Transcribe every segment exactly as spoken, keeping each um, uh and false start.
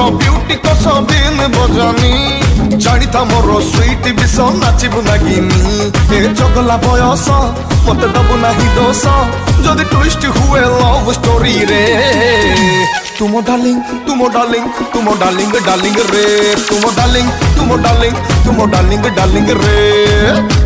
beauty को सबिन बजानी जानी था मोर स्वीट विष नाचबू नागिनी ए जगला बयस मत दबु नाही दोष जदि ट्विस्ट हुए लव स्टोरी रे तुम डार्लिंग तुम डार्लिंग तुम डार्लिंग डार्लिंग रे तुम डार्लिंग तुम डार्लिंग तुम डार्लिंग डार्लिंग रे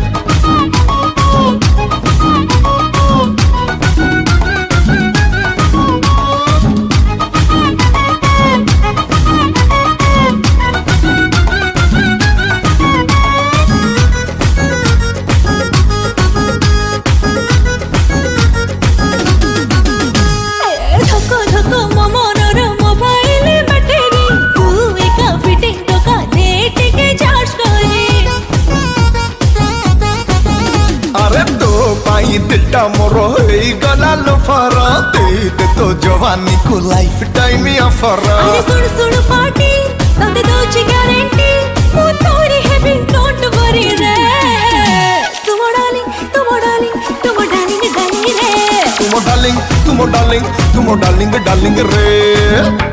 दिलटा मोर गला लोफर दे दे तो जवानी को लाइफ टाइम ऑफर अरे सुन सुन पार्टी तते दोची गारंटी वो तोरी हैवी डोंट वरी रे तुम डार्लिंग तुम डार्लिंग तुम डार्लिंग डार्लिंग रे तुम डार्लिंग तुम डार्लिंग तुम डार्लिंग डार्लिंग रे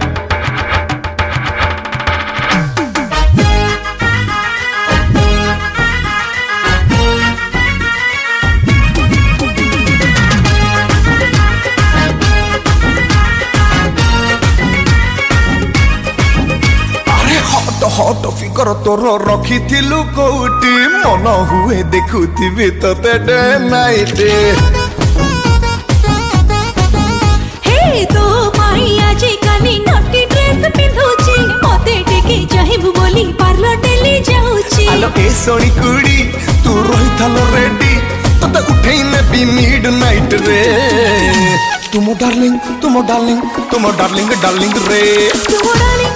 हट फिगर तोर रखी कौटी मन हुए देखुथिबी तते डे नाइट हे तो माई आजी काली नटी ड्रेस पिंधुची मते टेके चाहिबु बोली पार्लर डेली जाउची आलो ए सोनी कुड़ी तू रही थालो रेडी तते उठेई ने बी मिड नाइट रे तुम डार्लिंग तुम डार्लिंग तुम डार्लिंग डार्लिंग रे तुम डार्लिंग